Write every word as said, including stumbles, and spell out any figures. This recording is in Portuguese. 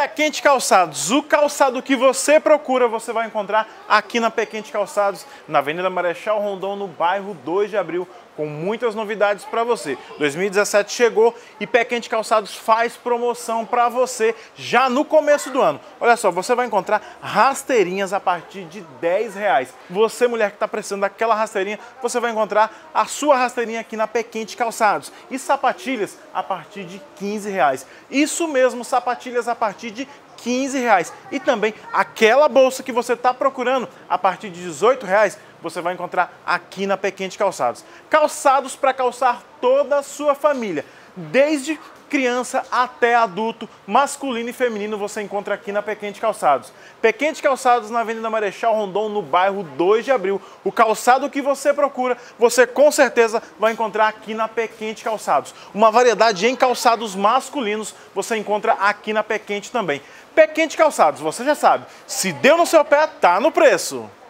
Pé Quente Calçados, o calçado que você procura, você vai encontrar aqui na Pé Quente Calçados, na Avenida Marechal Rondon, no bairro dois de abril, com muitas novidades para você. dois mil e dezessete chegou e Pé Quente Calçados faz promoção para você já no começo do ano. Olha só, você vai encontrar rasteirinhas a partir de dez reais. Você, mulher que está precisando daquela rasteirinha, você vai encontrar a sua rasteirinha aqui na Pé Quente Calçados. E sapatilhas a partir de quinze reais. Isso mesmo, sapatilhas a partir de quinze reais. E também aquela bolsa que você está procurando a partir de dezoito reais, você vai encontrar aqui na Pé Quente Calçados. Calçados para calçar toda a sua família, desde criança até adulto, masculino e feminino, você encontra aqui na Pé Quente Calçados. Pé Quente Calçados na Avenida Marechal Rondon, no bairro dois de abril. O calçado que você procura, você com certeza vai encontrar aqui na Pé Quente Calçados. Uma variedade em calçados masculinos você encontra aqui na Pé Quente também. Pé Quente Calçados, você já sabe, se deu no seu pé, tá no preço.